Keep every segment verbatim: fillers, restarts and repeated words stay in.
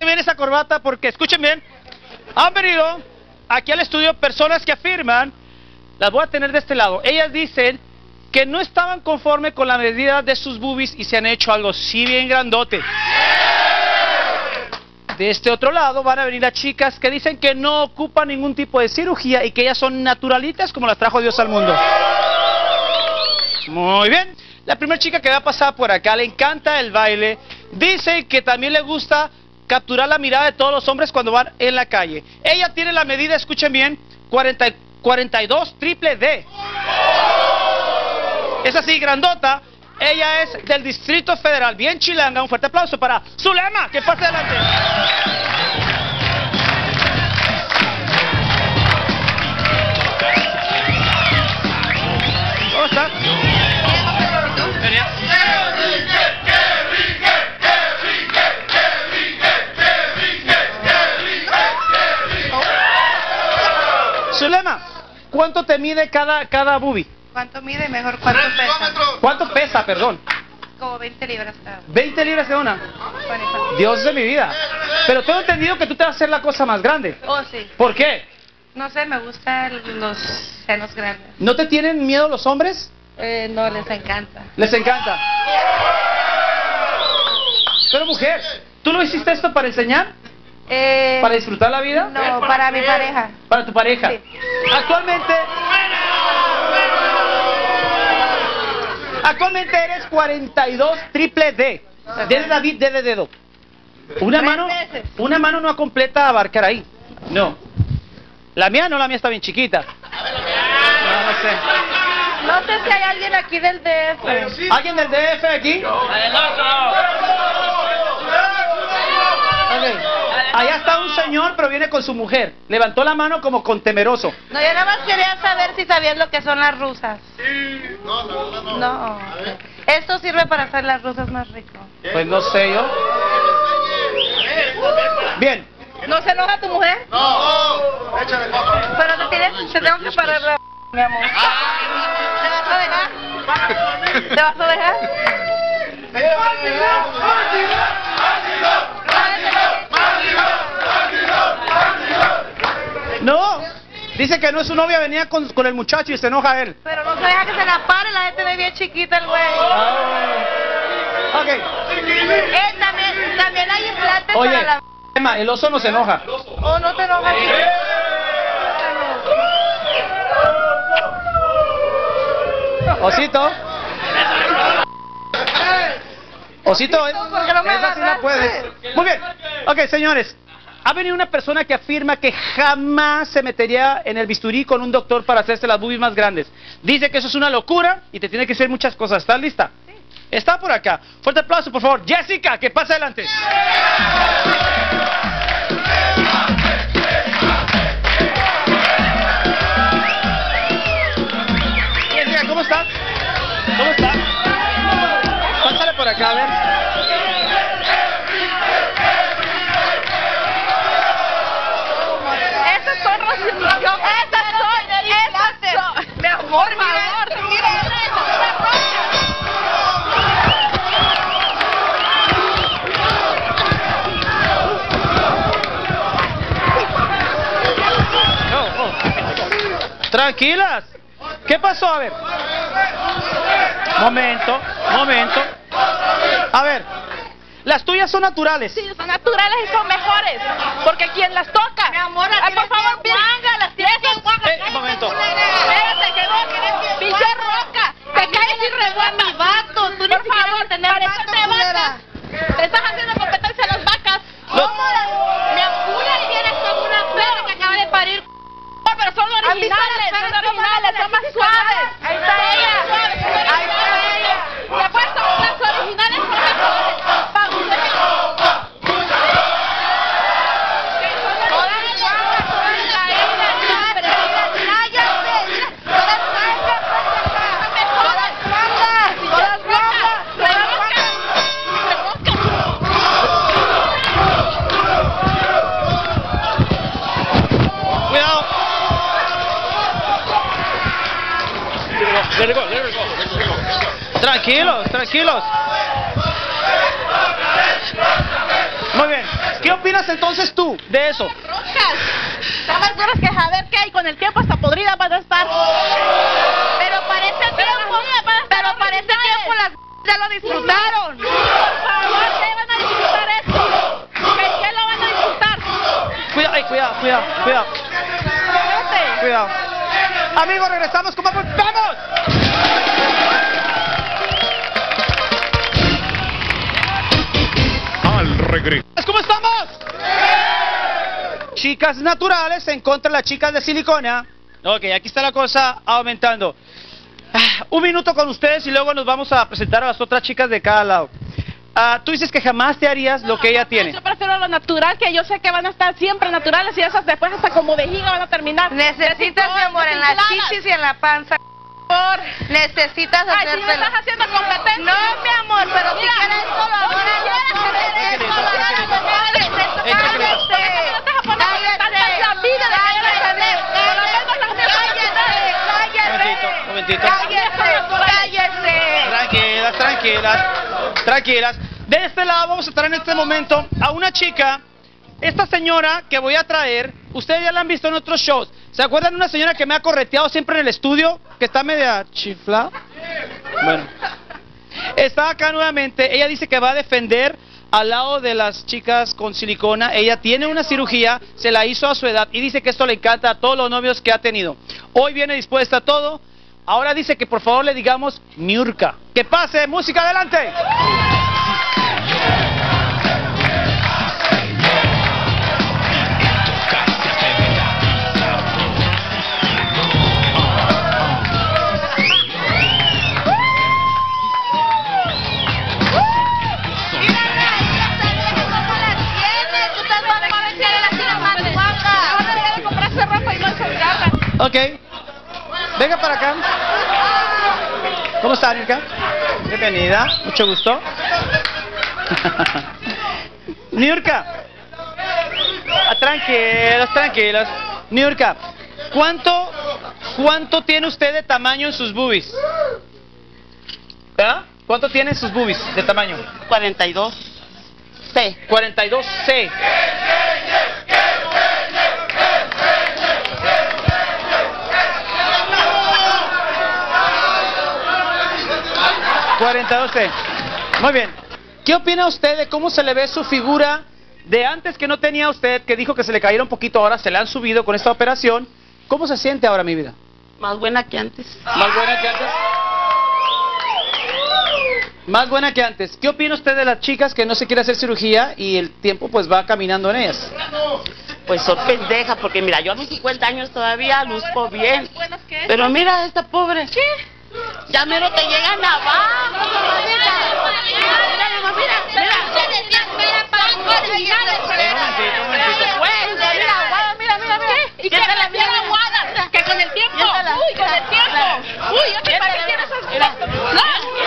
bien esa corbata porque, escuchen bien, han venido aquí al estudio personas que afirman, las voy a tener de este lado, ellas dicen que no estaban conforme con la medida de sus boobies y se han hecho algo sí bien grandote. De este otro lado van a venir las chicas que dicen que no ocupan ningún tipo de cirugía y que ellas son naturalitas como las trajo Dios al mundo. Muy bien. La primera chica que va a pasar por acá le encanta el baile. Dice que también le gusta capturar la mirada de todos los hombres cuando van en la calle. Ella tiene la medida, escuchen bien, cuarenta, cuarenta y dos triple D. Es así, grandota. Ella es del Distrito Federal, bien chilanga. Un fuerte aplauso para Zulema, que pase adelante. ¿Cómo estás? Zulema, ¿cuánto te mide cada, cada boobie? ¿Cuánto mide? Mejor, ¿cuánto pesa? ¿Cuánto pesa, perdón? Como veinte libras cada. ¿veinte libras de una? Dios de mi vida. Pero tengo entendido que tú te vas a hacer la cosa más grande. Oh, sí. ¿Por qué? No sé, me gustan los senos grandes. ¿No te tienen miedo los hombres? Eh, no, les encanta. Les encanta. Pero mujer, ¿tú lo hiciste esto para enseñar? Eh, ¿Para disfrutar la vida? No, para mi pareja. ¿Para tu pareja? Sí. Actualmente... Actualmente eres cuarenta y dos triple D. D de David, D de dedo. Una mano, una mano no completa abarcar ahí. No. La mía no, la mía está bien chiquita. No, no sé. No sé si hay alguien aquí del D F. ¿Alguien del D F aquí? Okay. Allá está un señor, pero viene con su mujer. Levantó la mano como con temeroso. No, yo nada más quería saber si sabían lo que son las rusas. Sí. No, no, no, no. No. Esto sirve para hacer las rusas más rico. Pues no sé yo. Bien. ¿No se enoja tu mujer? No, échale coco. Pero te tienes, te tengo que parar la mi amor. ¿Te vas a dejar? ¿Te vas a dejar? No. Dice que no es su novia, venía con, con el muchacho y se enoja él. Pero no se deja que se la pare, la gente ve bien chiquita el güey. Oh. Ok. Eh, también, también hay implantes Oye, para la... Emma, el oso no se enoja. Oh, no te enojas. Osito. Osito, ¿por qué no me esa sí la agarraste? puedes. Muy bien. Ok, señores. Ha venido una persona que afirma que jamás se metería en el bisturí con un doctor para hacerse las boobies más grandes. Dice que eso es una locura y te tiene que hacer muchas cosas. ¿Estás lista? Sí. Está por acá. Fuerte aplauso, por favor. Jessica, que pase adelante. Jessica, ¿cómo estás? ¿Cómo estás? Pásale por acá, a ver. Esas son rosas. Esas son, esas son. Mi amor, mi amor, mira eso, una rosa. Oh, oh. Tranquilas. ¿Qué pasó? A ver. Momento, momento. A ver. Las tuyas son naturales. Sí, son naturales y son mejores. Porque quien las toca. Mi amor, Ay, por favor, guanga, las tienes que guanga. Eh, un momento. Espérate, que no, pinche roca. Te caes y rebota. Mi vato, tú ni Por siquiera favor, tener parece vato, de vaca. culera. Te estás haciendo competencia a las vacas. Lo- ¿Cómo las? Mi abuela tienes como una perra que acaba de parir. No, pero son originales, son originales, son más suaves. Ahí está ella. Ahí está ella. Te puesto, las originales son mejores. Cuidado. Let it go, let it go, let it go. Tranquilos, tranquilos. Muy bien. ¿Qué opinas entonces tú de eso? Rojas. Están más duras que saber qué hay, con el tiempo hasta podrida van a estar. Pero para ese tiempo, pero para ese tiempo las ya lo disfrutaron. Por favor, ¿qué van a disfrutar esto? ¿Qué lo van a disfrutar? Cuidado, ay, cuidado, cuidado, cuidado. Cuidado. Amigos, regresamos con más. ¡Vamos! Al regreso. ¿Cómo estamos? Chicas naturales en contra de las chicas de silicona. Ok, aquí está la cosa aumentando. Ah, un minuto con ustedes y luego nos vamos a presentar a las otras chicas de cada lado. Ah, tú dices que jamás te harías lo que ella tiene. Yo prefiero lo natural, que yo sé que van a estar siempre naturales y esas después hasta como vejiga van a terminar. Necesitas, mi amor, en las chichis y en la panza. Por necesitas Ay, si hacértelo. me estás haciendo competencia. No, mi amor, pero si quieres esto lo hago. Un momentito. Tranquilas, tranquilas, tranquilas. De este lado vamos a traer en este momento a una chica. Esta señora que voy a traer, ustedes ya la han visto en otros shows. ¿Se acuerdan de una señora que me ha correteado siempre en el estudio? Que está media chiflada. Bueno, está acá nuevamente. Ella dice que va a defender al lado de las chicas con silicona. Ella tiene una cirugía, se la hizo a su edad y dice que esto le encanta a todos los novios que ha tenido. Hoy viene dispuesta a todo. Ahora dice que por favor le digamos Niurka. Que pase, música, adelante. Ok, venga para acá. ¿Cómo está, Niurka? Bienvenida, mucho gusto. Niurka, ah, tranquilos, tranquilos. Niurka, ¿cuánto, ¿cuánto tiene usted de tamaño en sus boobies? ¿Ah? ¿Cuánto tiene en sus boobies de tamaño? cuarenta y dos. C. cuarenta y dos C. cuarenta y dos C. Muy bien. ¿Qué opina usted de cómo se le ve su figura de antes que no tenía usted, que dijo que se le cayera un poquito, ahora se le han subido con esta operación? ¿Cómo se siente ahora, mi vida? Más buena que antes. ¿Más buena que antes? Más buena que antes. ¿Qué opina usted de las chicas que no se quiere hacer cirugía y el tiempo pues va caminando en ellas? Pues soy pendeja, porque mira, yo a mis cincuenta años todavía luzco bien. Pero mira, esta pobre. ¿Qué? Ya mero te llegan abajo. Mira, mira, mira, mira. Mira, mira, mira. ¿Y qué te la piel aguada? Que con el tiempo. Uy, con el tiempo. Uy, yo te parece que esos. No,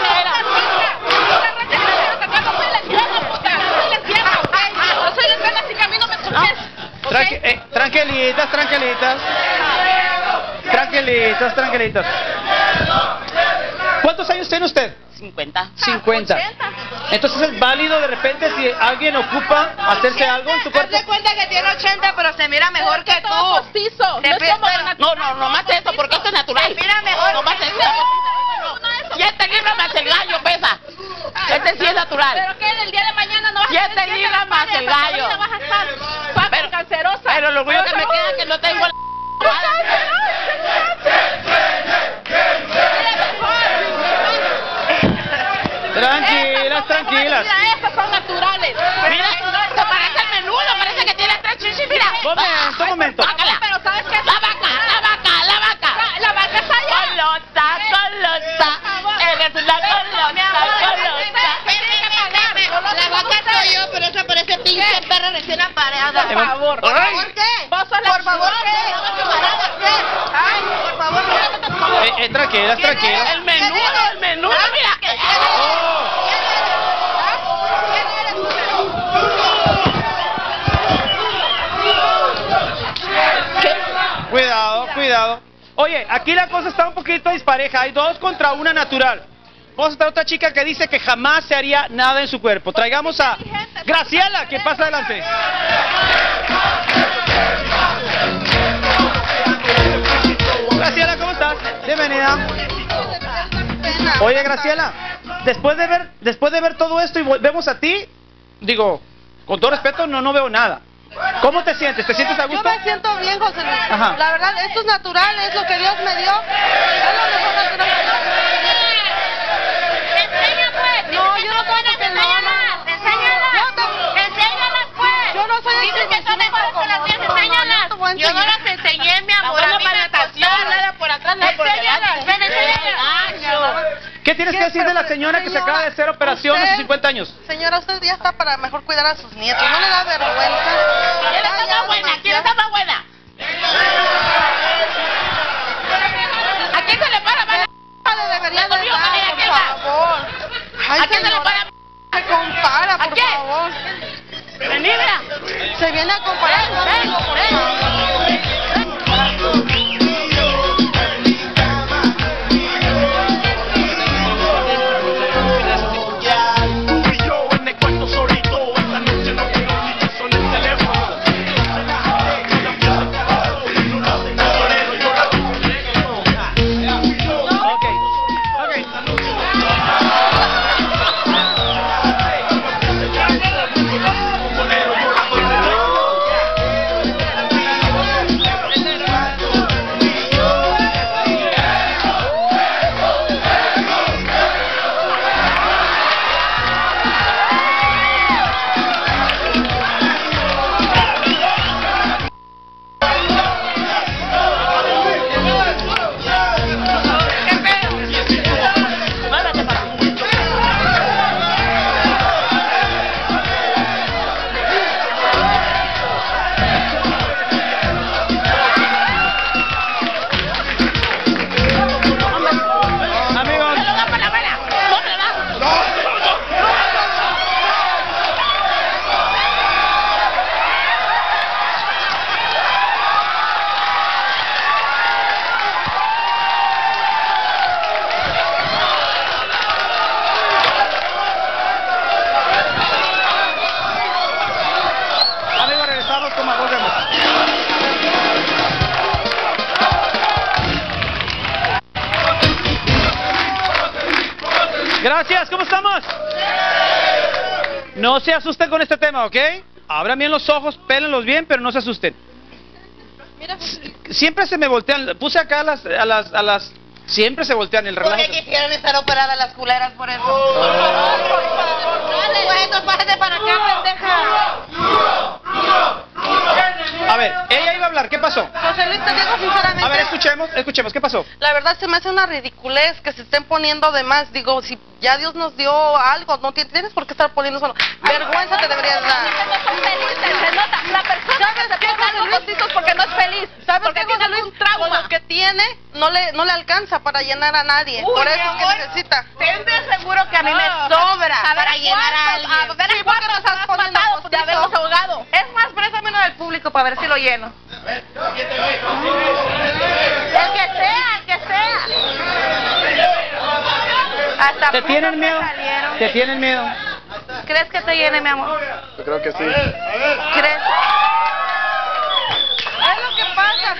Tranqui eh, tranquilitas, tranquilitas. Tranquilitas, tranquilitas. ¿Cuántos años tiene usted? cincuenta. cincuenta. Entonces es válido de repente si alguien ocupa hacerse algo en su cuerpo. Hazte cuenta que tiene ochenta, pero se mira mejor que tú. Postizo. Te no, no, no más eso, porque esto es natural. Se mira mejor. No más eso. Siete libras más el gallo pesa. Este sí es natural. Pero que el día de mañana no vas a Siete estar libras más el gallo. vas a estar pero, cancerosa. Pero lo único que me queda es que no tengo la... Tranquilas, tranquilas. Mira, estas son naturales. Mira, esto parece el menudo, parece que tiene tres chichis, mira. Momento, un momento. Bácala. Pero ¿sabes qué? La vaca, la vaca, la vaca. La vaca está allá. Colosa, colosa. Eres una colosa, colosa. La vaca soy yo, pero esa parece pinche perra recién apareada. Por favor. ¿Por favor qué? Vos sos la Por favor qué? Ay, por favor, no. Eh, eh, tranquilas, tranquilas. El menudo, el menudo, mira. Cuidado, cuidado. Oye, aquí la cosa está un poquito dispareja. Hay dos contra una natural. Vamos a traer otra chica que dice que jamás se haría nada en su cuerpo. Traigamos a Graciela, ¿quién pasa adelante? Graciela, ¿cómo estás? Bienvenida. Oye, Graciela, después de ver, después de ver todo esto y vemos a ti, digo, con todo respeto, no, no veo nada. ¿Cómo te sientes? ¿Te sientes a gusto? Yo me siento bien, José Luis. Ajá. La verdad, esto es natural, es lo que Dios me dio. Es lo mejor natural. Enseña, pues. No, yo no tengo que Enséñalas, enséñalas. Enséñalas, pues. Yo no soy Dices que son mejores que las mías, enséñalas. Yo no las enseñé, mi amor. A mí me costaron. Nada por atrás, nada por delante. Ven, enséñalas. ¿Qué tienes que decir de la señora que se acaba de hacer operación a sus cincuenta años? Señora, usted ya está para mejor cuidar a sus nietos. ¿No le da vergüenza? ¿Quién está más buena? ¿Quién está más buena? ¿A quién se le para más? Le debería de Conmigo, dar, conmigo, por ¿quién da? favor. Ay, ¿A quién se le señora, para? se compara, ¿A por quién? favor. Vení, mira. Se viene a comparar conmigo, por favor. Gracias, ¿cómo estamos? No se asusten con este tema, ¿ok? Abran bien los ojos, pélenlos bien, pero no se asusten. Siempre se me voltean, puse acá a las, a las, a las, siempre se voltean el relajo. Porque quisieran estar operadas las culeras por eso. Bueno, pásate para acá, pendeja. A ver, ella iba a hablar, ¿qué pasó? José Luis, te digo sinceramente. A ver, escuchemos, escuchemos, ¿qué pasó? La verdad se me hace una ridiculez que se estén poniendo de más. Digo, si ya Dios nos dio algo, no tienes por qué estar poniendo solo. Vergüenza te deberías dar. No son felices, se nota. La persona que se pone algo postitos porque no es feliz. ¿Sabes porque qué, tiene José Luis? algún trauma. Con lo que tiene, no le, no le alcanza para llenar a nadie. Uy, por eso mi es que amor, necesita. Ten seguro que a mí me No, sobra a ver para llenar a cuántos, alguien. a ver Sí, cuántos porque nos estás has poniendo matado de postizo. habernos ahogado. Es más, préstame uno del público para ver si lo lleno. El que sea, el que sea. Hasta ¿Te tienen frutos miedo? me salieron. ¿Te tienen miedo? ¿Crees que te llene, mi amor? Yo creo que sí. ¿Crees? Es lo que pasa.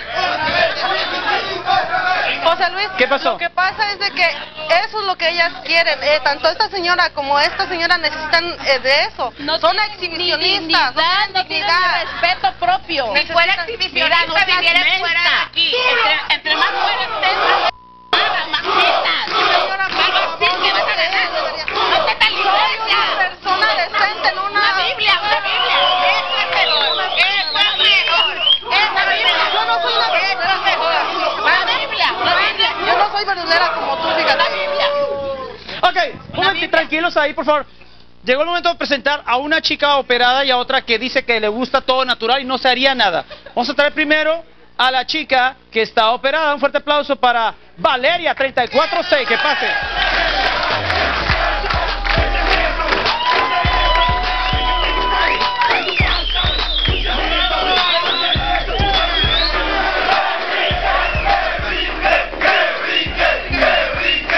José Luis, ¿Qué pasó? Lo que pasa es de que eso es lo que ellas quieren. Eh, tanto esta señora como esta señora necesitan eh, de eso. Son exhibicionistas, no tienen no tienen dignidad. ni respeto propio. Si fuera exhibicionista, Mira, no vivieras seas fuera de mensa. aquí. Entre, entre más fuera estés, más más quitas. Señora, por Algo favor, así que vas a ganar. No te tan soy una iglesia. persona decente, no una... Una Biblia, una Biblia. Eso es mejor. Eso es mejor. Esa Biblia. Yo no soy una Eso es mejor. Una Biblia, una Biblia. Yo no soy verdulera como tú, fíjate. Ok, un momento, tranquilos ahí, por favor. Llegó el momento de presentar a una chica operada y a otra que dice que le gusta todo natural y no se haría nada. Vamos a traer primero a la chica que está operada. Un fuerte aplauso para Valeria, treinta y cuatro seis. Que pase.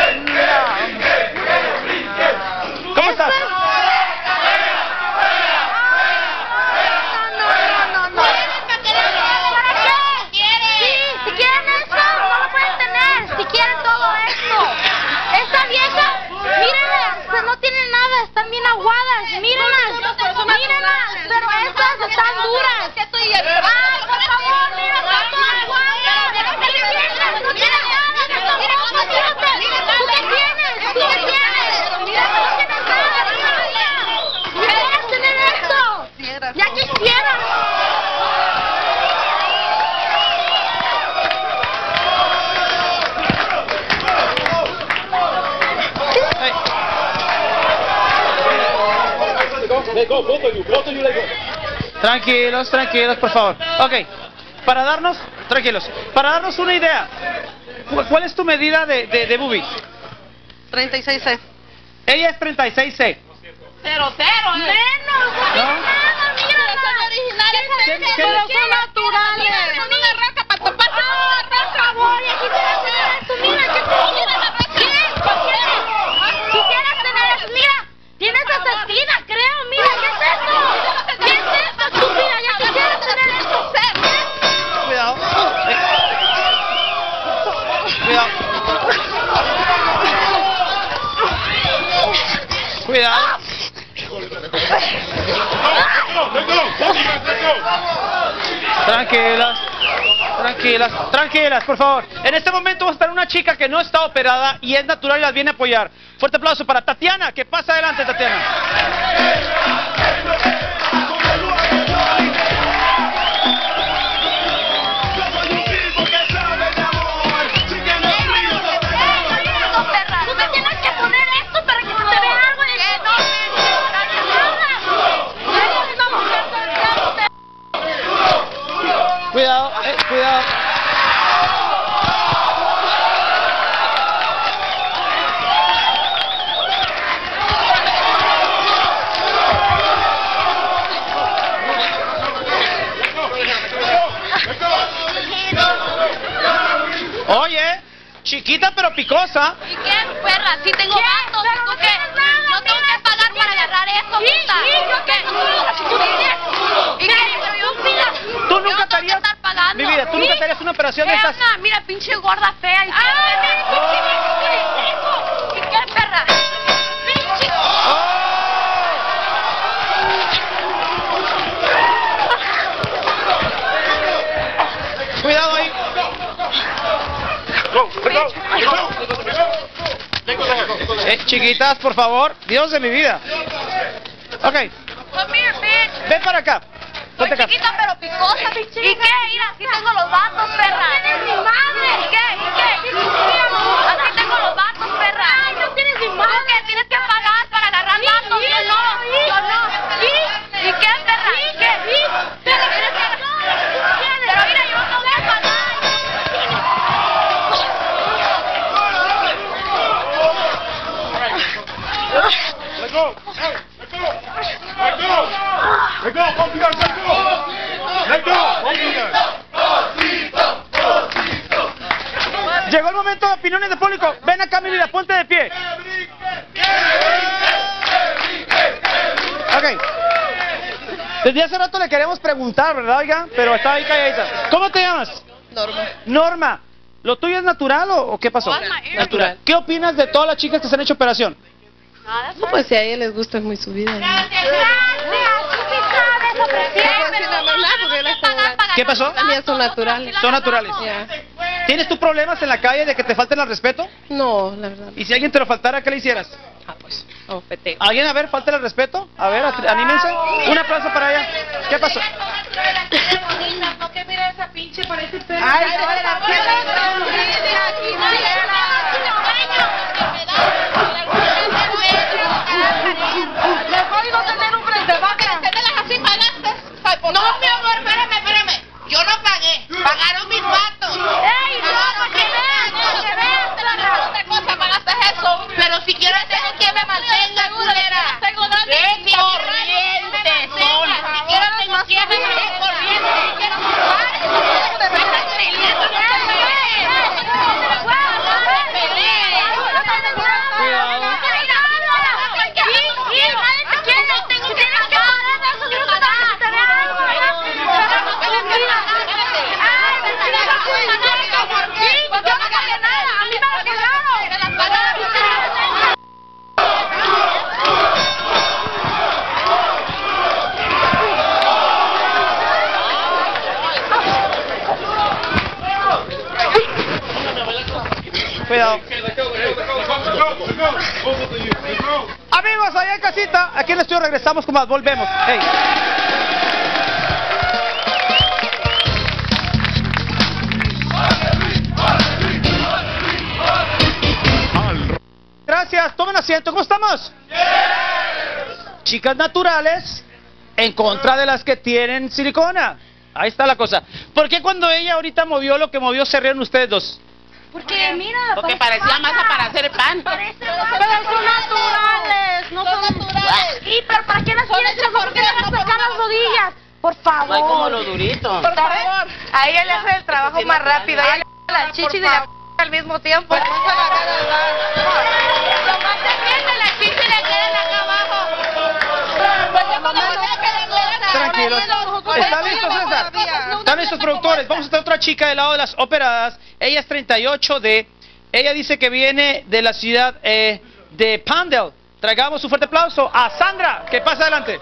¿Cómo estás? ustedes están duras. Ay, por favor, mira, están todas guangas. ¿Qué tienes? No tienes nada, tampoco, fíjate. ¿Tú qué tienes? ¿Tú qué tienes? Mira, no tienes nada, mira. ¿Quieres tener esto? Ya quisieras. Tranquilos, tranquilos, por favor. Ok, para darnos, tranquilos, para darnos una idea, ¿cu- ¿cuál es tu medida de, de, de boobie? treinta y seis C. Ella es treinta y seis C. Cero, cero, menos. ¿No? Nada, mira. Son originales. ¿Qué- qué- Pero son naturales. Son una raca para topar. Ah, raca, voy. Aquí quieres tener esto. Mira, ¿qué te quieres? ¿Qué? ¿Qué quieres? Quisieras tener eso. Mira, tienes asesina, creo. Mira, ¿qué es esto? ¿Qué es esto, estúpida? Ya quisieras tener esto. Cuidado. Eh. Cuidado. Cuidado. Tranquilas, tranquilas, tranquilas, por favor. En este momento va a estar una chica que no está operada y es natural y las viene a apoyar. Fuerte aplauso para Tatiana, que pasa adelante, Tatiana. Tú te tienes que poner esto para que se te vea algo de que no. Eres una mujer soltera. Cuidado, eh, cuidado. Oye, chiquita pero picosa. ¿Y qué, perra? Si tengo gatos, ¿tú qué? Yo tengo que pagar para agarrar eso, puta. Sí, yo qué. Si tú quieres. ¿Y qué? Pero yo, mira. Tú nunca yo te tengo que harías, estar pagando. mi vida, tú nunca te harías una operación de estas. Perra, mira, pinche gorda fea. ¿Y qué, perra? ¿Y qué, perra? Pinche. Cuidado ahí. Eh, chiquitas, por favor. Dios de mi vida. Ok, Come here, bitch. ven para acá. Soy Ponte acá. chiquita pero picosa, pinche. ¿Y qué? Mira, así tengo los vatos, perra. ¿Tienes mi madre? ¿Y qué? ¿Y qué? Así tengo los vatos, perra. Ay, no tienes mi madre. ¿Tú qué? Tienes que pagar para agarrar vatos. Yo no, yo no. ¿Y qué, perra? ¿Y qué? Pero tienes que... Pero mira, yo no voy a pagar. Let go! Hey, let go! Let go! Let go! Both you guys, let go! Let go! Both you guys. Llegó el momento de opiniones de público. Ven acá, mi vida, ponte de pie. Ok. Desde hace rato le queremos preguntar, ¿verdad, oiga? Pero está ahí calladita. ¿Cómo te llamas? Norma. Norma. ¿Lo tuyo es natural o, o qué pasó? Natural. ¿Qué opinas de todas las chicas que se han hecho operación? No, pues si a ella les gusta es muy su vida. Gracias, tú sí sabes, ofrecer. ¿Qué pasó? Las mías son naturales. Son naturales. Ya. ¿Tienes tú problemas en la calle de que te falten al respeto? No, la verdad. ¿Y si alguien te lo faltara, qué le hicieras? Ah, pues, oh, peteo. ¿Alguien, a ver, falta el respeto? A ver, atri- anímense. Un aplauso para ella. ¿Qué pasó? ¿No que mira esa pinche parece perro? Ay, no, Mejor no tener un frente vaca. Así pagaste. No, mi amor, espérame, espérame. Yo no pagué. Pagaron mis vatos. ¡Ey, no! Porque vean, porque vean. Te la regalo otra cosa, pagaste eso. Pero si quiero tengo quien me mantenga, culera. Tengo dos ¡qué corriente son! Si quiero tengo quien me mantenga corriente. Si quiero comprar. Te me estás peleando. Amigos, allá en casita, aquí en el estudio regresamos con más, volvemos. Hey. Gracias, tomen asiento, ¿cómo estamos? Chicas naturales en contra de las que tienen silicona. Ahí está la cosa. ¿Por qué cuando ella ahorita movió lo que movió se rieron ustedes dos? Porque mira, Porque parecía masa para hacer pan. Parece pero son naturales, no son naturales. Y pero ¿para qué las quieres? ¿Por qué le vas a sacar las rodillas? Por favor. No hay como lo durito. Por favor. A ella le hace el trabajo Sí, más no, rápido. no, A ella le la chichi y la al mismo tiempo. Nomás se pierde la chicha y le quedan acá abajo. Tranquilos. ¿Están listos, César? ¿Están listos, productores? Vamos a tener otra chica del lado de las operadas. Ella es treinta y ocho D. Ella dice que viene de la ciudad eh, de Pandel. Traigamos un fuerte aplauso a Sandra. Que pasa adelante.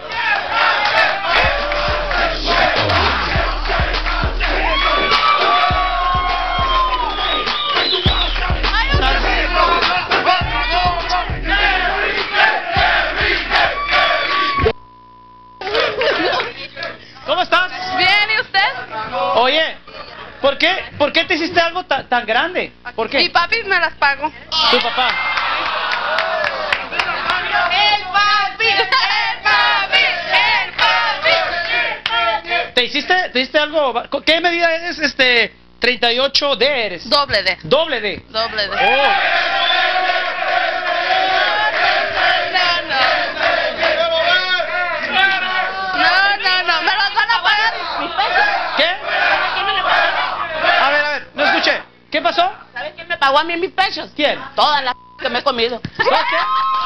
¿Cómo estás? Bien, ¿y usted? Oye, ¿por qué, ¿por qué te hiciste algo tan, tan grande? ¿Por Mi qué? papi me las pago. Tu papá. El papi, el papi, el papi. ¿Te hiciste, te hiciste algo? ¿Qué medida eres? Este, treinta y ocho D eres. Doble D. Doble D. Doble D. Oh. No, no, no, me los van a pagar. ¿Qué? A ver, a ver, no escuché. ¿Qué pasó? ¿Sabes quién me pagó a mí mis pechos? ¿Quién? Todas las que me he comido. ¿Sabes qué?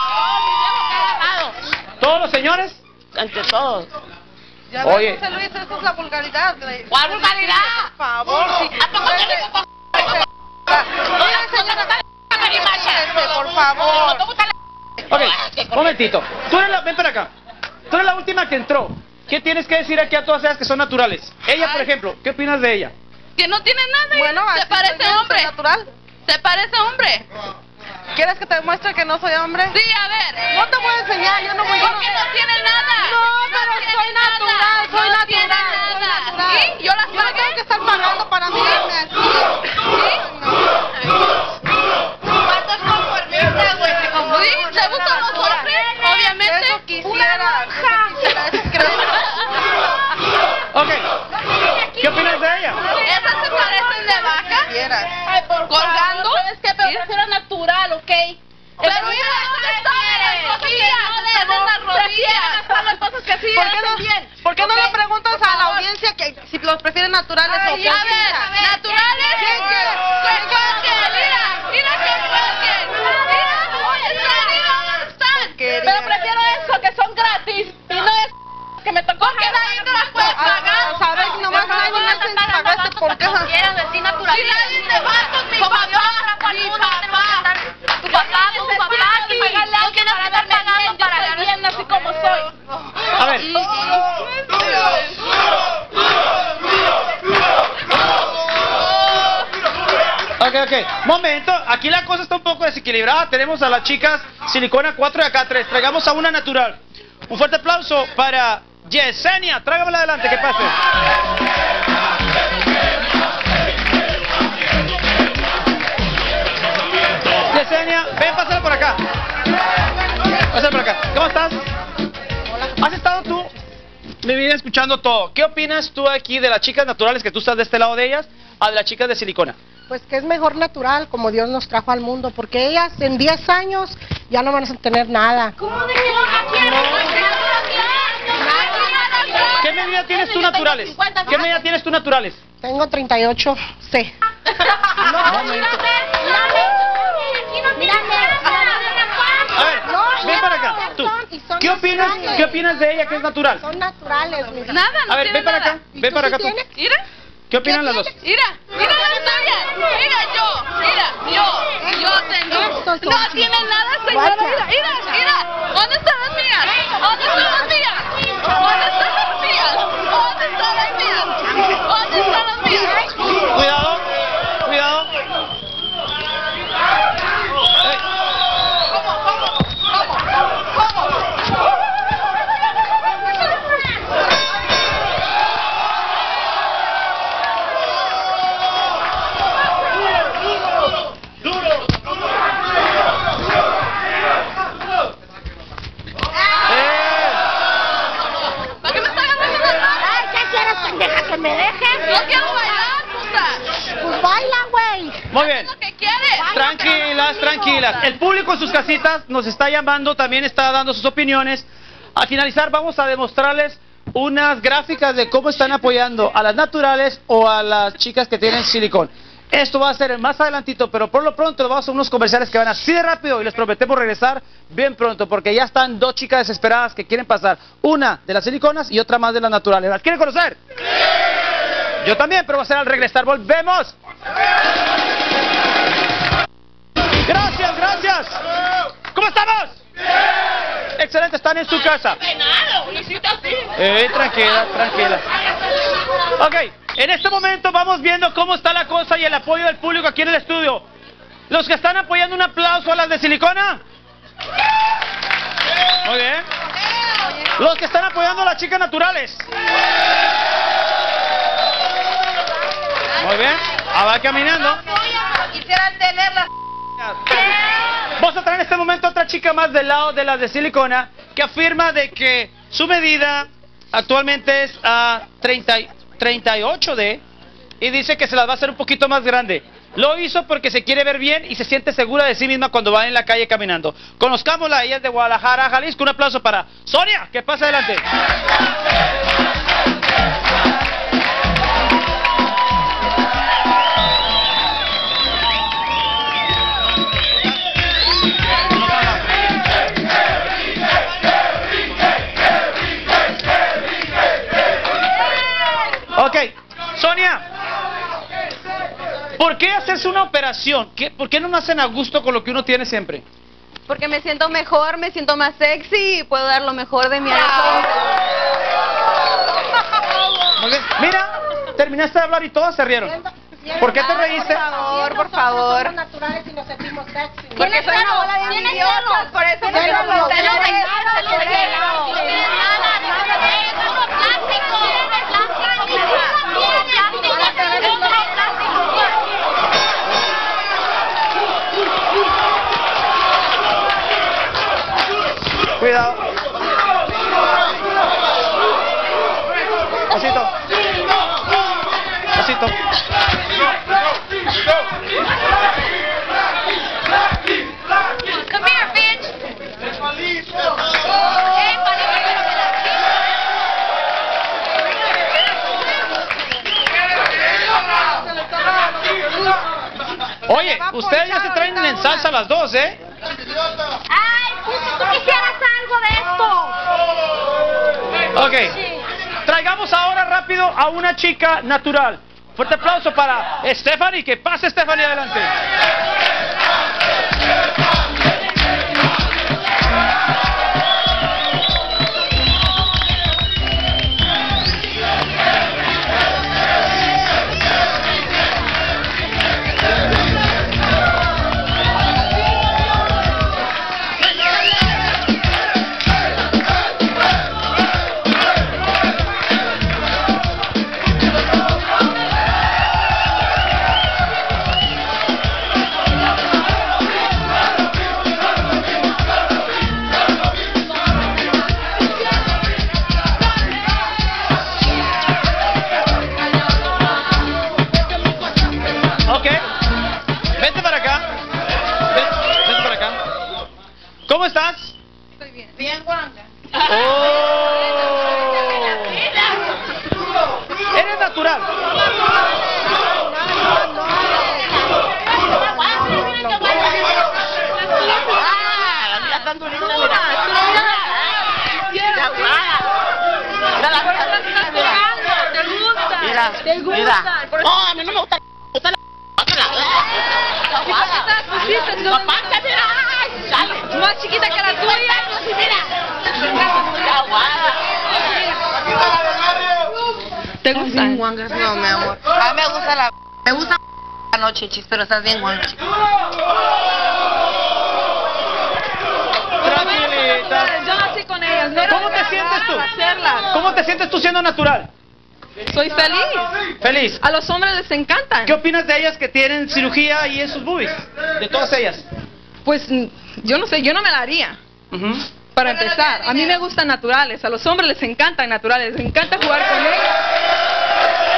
¿Todos los señores? Entre todos. Ya Oye. ves, José Luis, esa es la vulgaridad. ¿Cuál vulgaridad? Por favor, sí. ¿A poco te digo con Por favor. Ok, un momentito. Tú eres la, ven para acá. Tú eres la última que entró. ¿Qué tienes que decir aquí a todas ellas que son naturales? Ella, por ejemplo, ¿qué opinas de ella? Que no tiene nada. Bueno, se así parece soy yo, hombre. soy natural. ¿Se parece hombre? ¿Quieres que te demuestre que no soy hombre? Sí, a ver. No te voy a enseñar, yo no voy a... Porque no tiene nada. No, pero tiene soy nada. natural, soy No natural, tiene soy nada. natural. ¿Sí? Yo las Yo no pagué. tengo que estar pagando para mí. ¿Cuántos conformistas, güey? ¿Se conforman? Sí, ¿te gustan los hombres? Obviamente. Eso quisiera, eso quisiera, eso creo. Ok. ¿Qué opinas de ella? ¿Esas se parecen de vaca? Quisieras. ¿Colgando? Es que pero prefiero natural, ¿ok? Pero mira, ¿dónde están las cosas que no deben las rodillas? Las cosas que sí ¿Por qué hacen no, bien. ¿por qué no ¿Ok? le preguntas Por a la favor. audiencia que si los prefieren naturales o Ay, a ver, postizas? naturales. ¿Quién quiere? Que coquen, mira, mira que coquen. Mira, están, mira dónde están. Porquería. Pero prefiero eso, que son gratis. Y no es que me tocó. Porque de ahí no las puedes pagar. Ah, ¿sabes? Nomás nadie me hace pagar este por qué. Quieran decir natural. Si nadie te va con mi papá, mi papá, tu papá, tu papá, sí. No tienes que estar pagando para ganar bien así como soy. A ver. Ok, ok. Momento. Aquí la cosa está un poco desequilibrada. Tenemos a las chicas silicona cuatro y acá tres. Traigamos a una natural. Un fuerte aplauso para Yesenia. Tráigamela adelante, que pase. Yesenia, ven, pásala por acá. Pásala por acá. ¿Cómo estás? ¿Has estado tú? Me viene escuchando todo. ¿Qué opinas tú aquí de las chicas naturales, que tú estás de este lado de ellas, a de las chicas de silicona? Pues que es mejor natural, como Dios nos trajo al mundo, porque ellas en diez años ya no van a tener nada. ¿Cómo de que no quieres? ¿Qué medida tienes tú naturales? ¿Qué medida tienes tú naturales? Tengo treinta y ocho C. A ver, ven para acá. Tú. ¿Qué opinas, ¿Qué opinas de ella que es natural? Son naturales, mi vida. Nada, no A ver, tiene ven para nada. acá. Ven para acá tú. Mira, ¿Qué opinan las dos? mira, mira las tuyas. Mira yo, mira, yo, yo tengo. Estos son No tiene nada, señora. Guacha. Mira, mira, mira. ¿Dónde están las mías? ¿Dónde están las mías? ¿Dónde están las mías? ¿Dónde están las mías? ¿Dónde están las mías? Cuidado, cuidado. Ey. que me dejes. No quiero bailar, puta. Pues baila, güey. Muy bien. Lo que quieres. Tranquilas, tranquilas. El público en sus casitas nos está llamando, también está dando sus opiniones. Al finalizar vamos a demostrarles unas gráficas de cómo están apoyando a las naturales o a las chicas que tienen silicón. Esto va a ser más adelantito, pero por lo pronto vamos a unos comerciales que van así de rápido y les prometemos regresar bien pronto, porque ya están dos chicas desesperadas que quieren pasar, una de las siliconas y otra más de las naturales. ¿Las quieren conocer? ¡Sí! Yo también, pero va a ser al regresar. ¡Volvemos! Gracias, gracias. ¿Cómo estamos? Excelente, están en su casa. Eh, tranquila, tranquila. Ok, en este momento vamos viendo cómo está la cosa y el apoyo del público aquí en el estudio. Los que están apoyando, un aplauso a las de silicona. Muy bien. Los que están apoyando a las chicas naturales. Muy bien. Ah, va caminando. Quisieran tenerla. Vamos a traer en este momento otra chica más del lado de las de silicona que afirma de que su medida actualmente es a treinta, treinta y ocho D y dice que se las va a hacer un poquito más grande. Lo hizo porque se quiere ver bien y se siente segura de sí misma cuando va en la calle caminando. Conozcámosla, ella es de Guadalajara, Jalisco. Un aplauso para Sonia, que pasa adelante. Ok, Sonia, ¿por qué hacerse una operación? ¿Qué, ¿Por qué no nacen a gusto con lo que uno tiene siempre? Porque me siento mejor, me siento más sexy y puedo dar lo mejor de mi alma. Muy bien. Mira, terminaste de hablar y todas se rieron. ¿Por qué te reíste? Por favor, por favor. Somos naturales y nos sentimos sexy. Porque soy una bola de idiotas, por eso no quiero tener Cuidado. Pasito. Pasito. Come here, bitch. Hey, Oye, ustedes ya se traen en salsa las dos, ¿eh? Ay, pues tú quisieras algo de esto. Ok. Traigamos ahora rápido a una chica natural. Fuerte aplauso para Stephanie. Que pase, Stephanie, adelante. ¿Cómo estás? Estoy bien. Bien, guanga. Oh. Eres natural. Mira, mira. No, a mí no me gusta. Más chiquita que la tuya. ¿Te gusta? No, mi amor. A mí me gusta la... Me gusta la noche, chis, pero estás bien guanga. Tranquilita. Yo nací con ellas. No ¿Cómo te sientes tú? ¿Cómo te sientes tú siendo natural? Soy feliz. Feliz. A los hombres les encantan. ¿Qué opinas de ellas que tienen cirugía y en sus boobies? De todas ellas. Pues yo no sé, yo no me la haría. Uh-huh. Para empezar, a mí me gustan naturales, a los hombres les encantan naturales, les encanta jugar con ellos.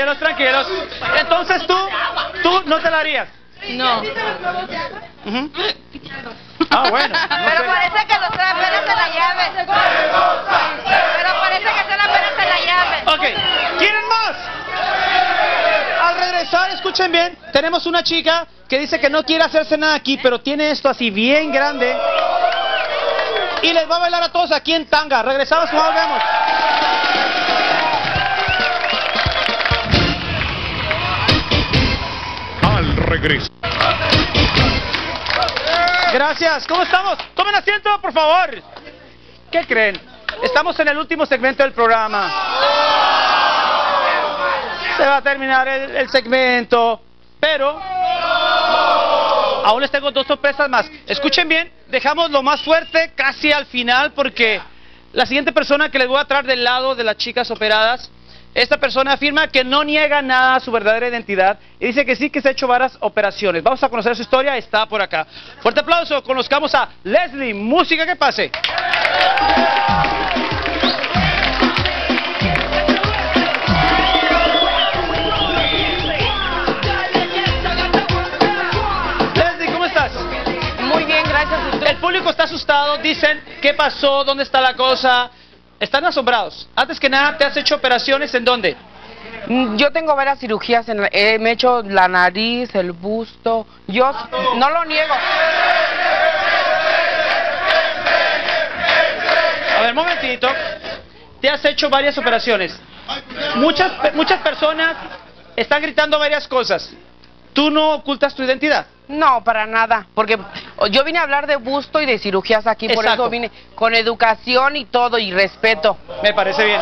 tranquilos, tranquilos. Entonces tú, tú no te la harías. No. Uh-huh. Ah, bueno. No Pero sé. parece que los trae apenas en la llave. Pero parece que están apenas en la llave. Ok, ¿quieren más? Al regresar, escuchen bien, tenemos una chica que dice que no quiere hacerse nada aquí, pero tiene esto así bien grande. Y les va a bailar a todos aquí en tanga. Regresamos, nos vemos. Al regreso. Gracias, ¿cómo estamos? Tomen asiento, por favor. ¿Qué creen? Estamos en el último segmento del programa. Se va a terminar el, el segmento, pero aún les tengo dos sorpresas más. Escuchen bien, dejamos lo más fuerte casi al final porque la siguiente persona que les voy a traer del lado de las chicas operadas, esta persona afirma que no niega nada a su verdadera identidad y dice que sí que se ha hecho varias operaciones. Vamos a conocer su historia, está por acá. Fuerte aplauso, conozcamos a Leslie, música que pase. Leslie, ¿cómo estás? Muy bien, gracias. El público está asustado, dicen, ¿qué pasó? ¿Dónde está la cosa? Están asombrados. Antes que nada, ¿te has hecho operaciones en dónde? Yo tengo varias cirugías, en la- eh, me he hecho la nariz, el busto, yo no lo niego. A ver, momentito. Te has hecho varias operaciones. Muchas, pe- muchas personas están gritando varias cosas. ¿Tú no ocultas tu identidad? No, para nada, porque yo vine a hablar de busto y de cirugías aquí, por Exacto. eso vine con educación y todo y respeto. Me parece bien.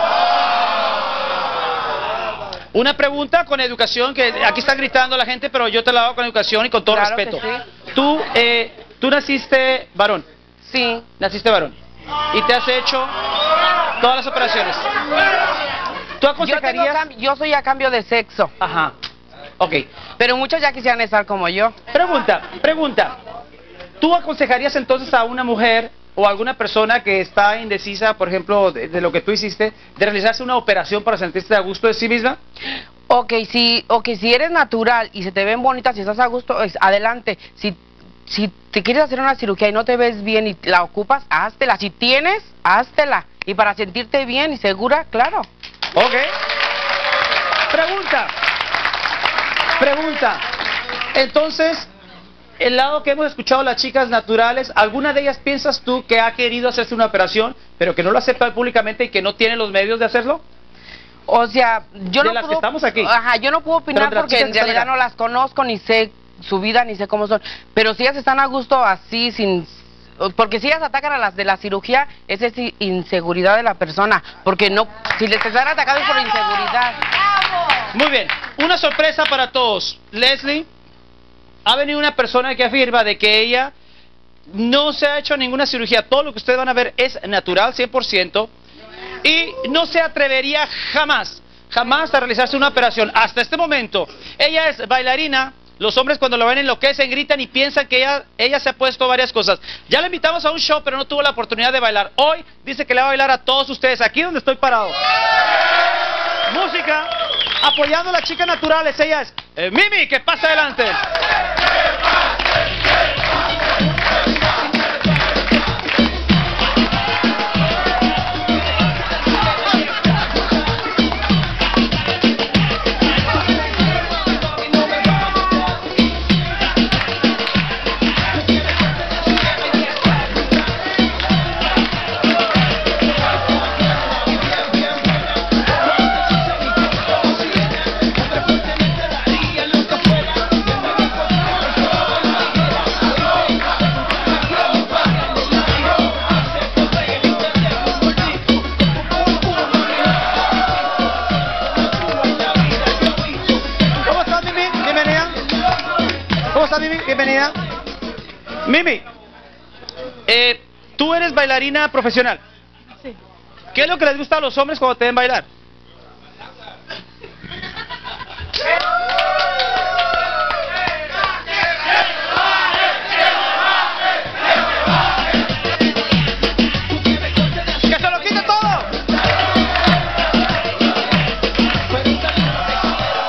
Una pregunta con educación, que aquí está gritando la gente, pero yo te la hago con educación y con todo Claro respeto. que sí. Tú, eh, tú naciste varón, Sí, naciste varón, y te has hecho todas las operaciones. ¿Tú yo, tengo aconsejarías? cam- yo soy a cambio de sexo, Ajá, ok. pero muchos ya quisieran estar como yo. Pregunta, pregunta. ¿Tú aconsejarías entonces a una mujer o a alguna persona que está indecisa, por ejemplo, de, de lo que tú hiciste, de realizarse una operación para sentirse a gusto de sí misma? Ok, si, okay, si eres natural y se te ven bonitas y estás a gusto, es, adelante. Si, si te quieres hacer una cirugía y no te ves bien y la ocupas, háztela. Si tienes, háztela. Y para sentirte bien y segura, claro. Ok. Pregunta. Pregunta. Entonces, el lado que hemos escuchado las chicas naturales, ¿alguna de ellas piensas tú que ha querido hacerse una operación, pero que no lo acepta públicamente y que no tiene los medios de hacerlo? O sea, yo De no las que puedo, estamos aquí. Ajá, yo no puedo Pero opinar de las porque chicas en que están realidad acá. no las conozco, ni sé su vida, ni sé cómo son. Pero si ellas están a gusto así, sin... Porque si ellas atacan a las de la cirugía, esa es inseguridad de la persona. Porque no, si les están atacando es por inseguridad. Muy bien, una sorpresa para todos. Leslie, ha venido una persona que afirma de que ella no se ha hecho ninguna cirugía. Todo lo que ustedes van a ver es natural, cien por ciento. Y no se atrevería jamás, jamás a realizarse una operación. Hasta este momento, ella es bailarina. Los hombres cuando lo ven enloquecen, gritan y piensan que ella, ella se ha puesto varias cosas. Ya la invitamos a un show, pero no tuvo la oportunidad de bailar. Hoy dice que le va a bailar a todos ustedes, aquí donde estoy parado. Música, apoyando a las chicas naturales. Ella es eh, Mimi, que pasa adelante. ¿Cómo estás, Mimi? Bienvenida. ¿Cómo estás, Mimi? Bienvenida. Mimi, eh, tú eres bailarina profesional. Sí. ¿Qué es lo que les gusta a los hombres cuando te ven bailar? ¡Que se lo quite todo!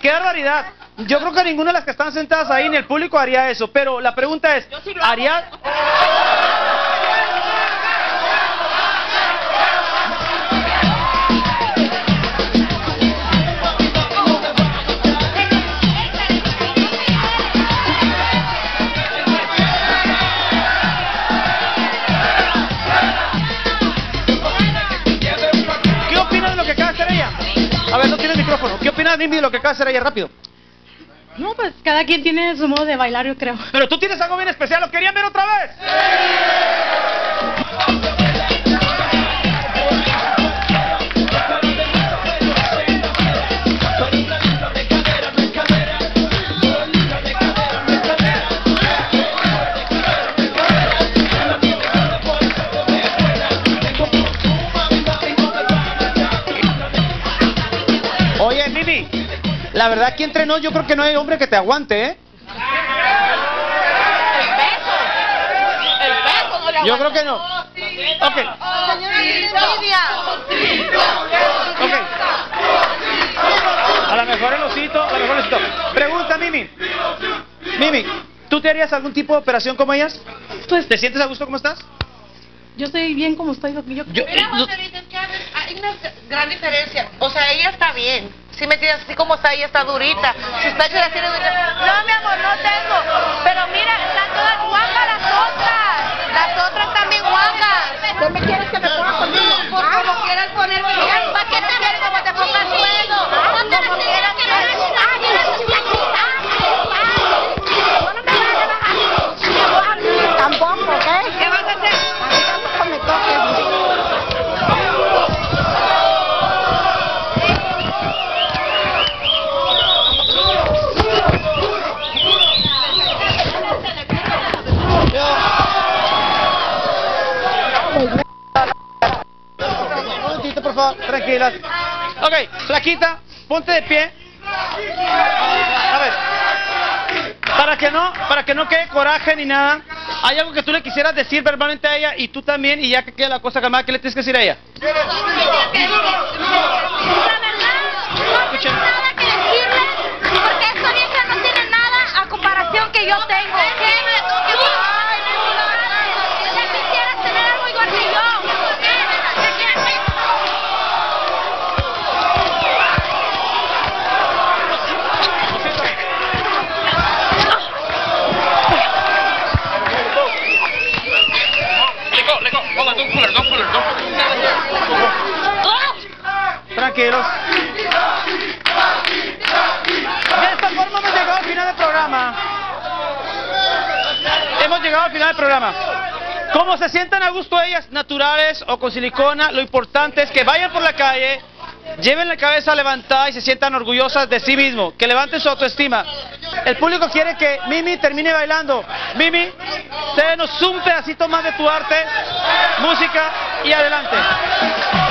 qué barbaridad. Yo creo que ninguna de las que están sentadas ahí ni el público haría eso, pero la pregunta es, ¿haría...? ¿Qué opinas de lo que acaba de hacer ella? A ver, no tiene el micrófono. ¿Qué opinas, Mimi, de lo que acaba de hacer ella? Rápido. No, pues cada quien tiene su modo de bailar, yo creo. Pero tú tienes algo bien especial, ¿lo querían ver otra vez? Oye, Mimi, la verdad aquí entre nos yo creo que no hay hombre que te aguante, ¿eh? El peso no le Yo creo que no. Ok. Señora Lidia. Ok. A lo mejor el osito, a lo mejor el osito. Pregunta, Mimi. Mimi, ¿tú te harías algún tipo de operación como ellas? Pues ¿Te sientes a gusto como estás? yo estoy bien como estoy. Yo, Yo, Mira, no- Margarita, es que hay una gran diferencia. O sea, ella está bien. Si me entiendes, así como está, ella está durita. Sus pechos las tiene duritas. No, mi amor, no tengo. Pero mira, están todas guapas las otras. Las otras también guapas. ¿Qué me quieres que me ponga contigo? Por como quieras ponerme. ¿Para qué te ves como te pongas sueldo? Ponte las tijeras que Tampoco, ¿ok? ¿Qué vas a hacer? A mí tampoco me toques. Un momentito, por favor, tranquilas. Ok, flaquita, ponte de pie. A ver, para que no, para que no quede coraje ni nada, ¿hay algo que tú le quisieras decir verbalmente a ella y tú también, y ya que quede la cosa calmada, qué le tienes que decir a ella? La verdad, no tengo nada que decirle, porque esta vieja no tiene nada a comparación que yo tengo. ¿Qué? Ya quisieras tener algo igual que yo. Tranquilos. De esta forma hemos llegado al final del programa. Hemos llegado al final del programa. Como se sientan a gusto ellas, naturales o con silicona, lo importante es que vayan por la calle, lleven la cabeza levantada y se sientan orgullosas de sí mismos, que levanten su autoestima. El público quiere que Mimi termine bailando. Mimi, cédenos un pedacito más de tu arte, música y adelante.